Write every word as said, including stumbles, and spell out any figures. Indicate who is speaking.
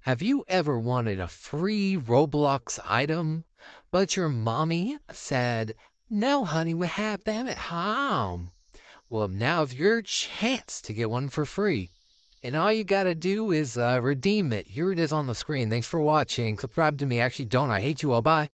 Speaker 1: Have you ever wanted a free Roblox item, but your mommy said, "No, honey, we have them at home"? Well, now's your chance to get one for free. And all you got to do is uh, redeem it. Here it is on the screen. Thanks for watching. Subscribe to me. Actually, don't. I hate you all. Bye.